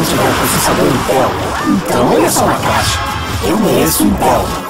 tiver um processador Intel, então olha só na caixa. Eu mereço Intel.